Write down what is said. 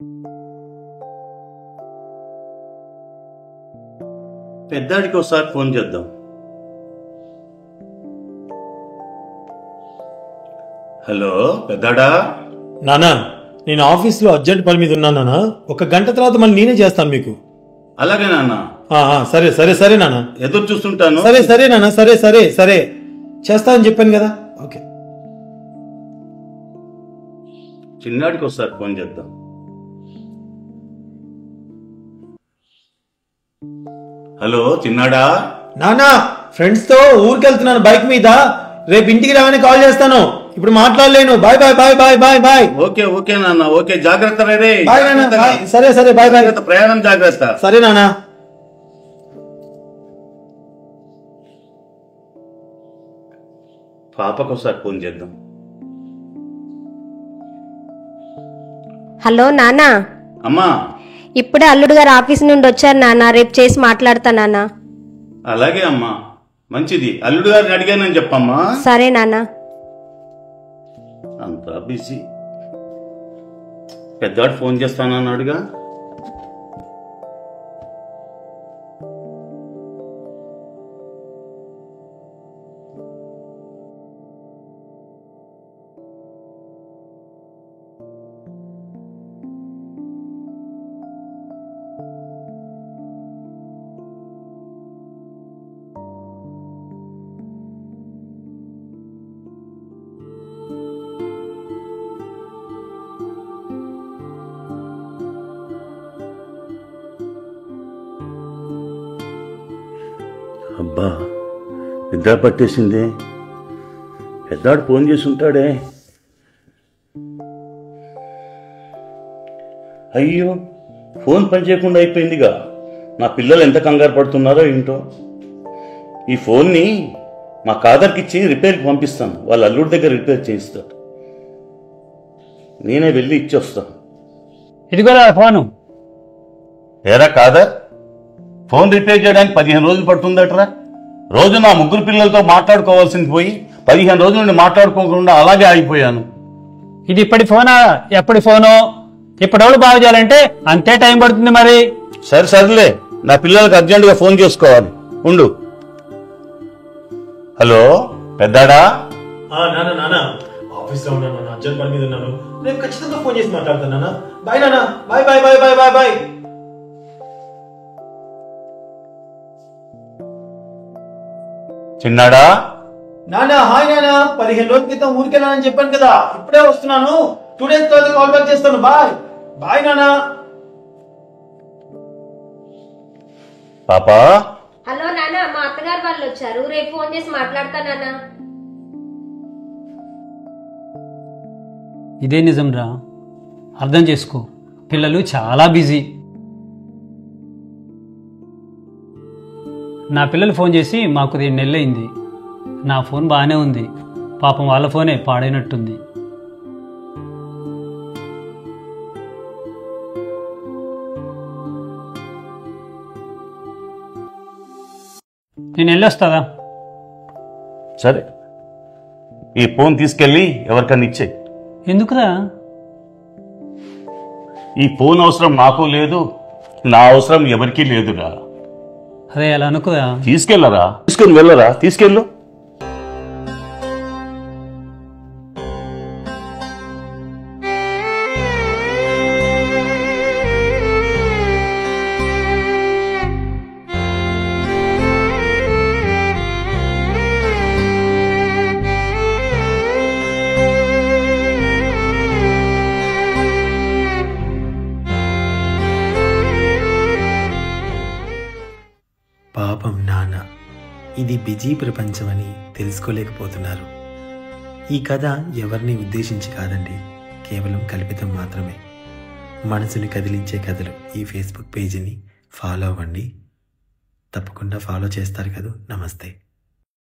పెద్దాడికి ఒకసారి ఫోన్ చేద్దాం. హలో పెద్దాడా. నానా, నేను ఆఫీస్లో అర్జెంట్ పని మీద ఉన్నాను నాన్న. 1 గంట తర్వాత మళ్ళీ నేనే చేస్తాను మీకు. అలాగే నాన్న. సరే సరే సరే నాన్న, ఎదురు చూస్తుంటాను. సరే సరే నాన్న, సరే సరే సరే చేస్తా అని చెప్పాను కదా. ఓకే. చిన్నాడికి ఒకసారి ఫోన్ చేద్దాం. హలో చిన్నాడా. నానా, ఫ్రెండ్స్ తో ఊరికి వెళ్తున్నాను బైక్ మీద. రేపు ఇంటికి రాగానే కాల్ చేస్తాను. ఇప్పుడు మాట్లాడలేను. Bye bye bye bye bye bye. Okay okay నాన్న. ఓకే, జాగ్రత్త రే. బాయ్ నాన్న. సరే సరే బాయ్ బాయ్. ప్రయాణం జాగ్రత్త. సరే నాన్న. పాపకు ఒకసారి ఫోన్ చేద్దాం. హలో నానా. అమ్మా, ఇప్పుడే అల్లుడు గారు ఆఫీస్ నుండి వచ్చారు నాన్న. రేపు చేసి మాట్లాడతా నాన్న. అలాగే అమ్మా, మంచిది. అల్లుడు గారిని అడిగానని చెప్పమ్మా. సరే నాన్న. అంతా బిజీ. పెద్దవాడు ఫోన్ చేస్తానన్నాడుగా. అబ్బా, నిద్ర పట్టేసిందే. పెద్దాడు ఫోన్ చేసి ఉంటాడే. అయ్యో, ఫోన్ పని చేయకుండా అయిపోయిందిగా. నా పిల్లలు ఎంత కంగారు పడుతున్నారో ఏంటో. ఈ ఫోన్ని మా కాదర్కి ఇచ్చి రిపేర్కి పంపిస్తాను. వాళ్ళ అల్లుడి దగ్గర రిపేర్ చేయిస్తాడు. నేనే వెళ్ళి ఇచ్చొస్తాను. ఇదిగోరా ఫోను. ఏరా కాదర్, ఫోన్ రిపేర్ చేయడానికి 15 రోజులు పడుతుందట్రా. రోజు నా 3 పిల్లలతో మాట్లాడుకోవాల్సింది పోయి 15 రోజుల నుండి మాట్లాడుకోకుండా అలాగే ఆగిపోయాను. ఇది ఇప్పటి ఫోనా ఎప్పటి ఫోను? ఇప్పటివాళ్ళు బాగు చేయాలంటే అంతే టైం పడుతుంది మరి. సర్లే, నా పిల్లలకు అర్జెంటుగా ఫోన్ చేసుకోవాలి. ఉండు. హలో పెద్దాడా. నాన్న నాన్న, ఆఫీస్ లో ఉన్నాను. అర్జెంట్ పని మీద ఉన్నాను. రేపు ఖచ్చితంగా ఫోన్ చేసి మాట్లాడతాను నాన్న. బాయ్ నాన్న. Bye bye bye bye bye bye. చిన్నాడా. నాన్న హాయ్ నాన్న. 15 రోజుల క్రితం ఊరికెళ్ళానని చెప్పాను కదా. ఇప్పుడే వస్తున్నాను. 2 days తర్వాత కాల్ బ్యాక్ చేస్తాను. బాయ్ బాయ్ నాన్న. పాపా. హలో నాన్న, మా అత్తగారు వాళ్ళు వచ్చారు. రేపు ఫోన్ చేసి మాట్లాడతా నాన్న. ఇదే నిజం రా, అర్థం చేసుకో. పిల్లలు చాలా బిజీ. నా పిల్లలు ఫోన్ చేసి మాకు 2 నెలలైంది. నా ఫోన్ బాగానే ఉంది. పాపం వాళ్ళ ఫోనే పాడైనట్టుంది. నేను వెళ్ళొస్తాదా? సరే, ఈ ఫోన్ తీసుకెళ్ళి ఎవరికన్నా ఇచ్చే. ఎందుకురా? ఈ ఫోన్ అవసరం నాకు లేదు, నా అవసరం ఎవరికీ లేదురా. అదే అలా అనుకురా. తీసుకెళ్ళరా, తీసుకుని వెళ్ళరా, తీసుకెళ్ళు. పాపం నాన్న, ఇది బిజీ ప్రపంచమని తెలుసుకోలేకపోతున్నారు. ఈ కథ ఎవరిని ఉద్దేశించి కాదండి, కేవలం కల్పితం మాత్రమే. మనసుని కదిలించే కథలు ఈ ఫేస్బుక్ పేజీని ఫాలో అవ్వండి. తప్పకుండా ఫాలో చేస్తారు కదా. నమస్తే.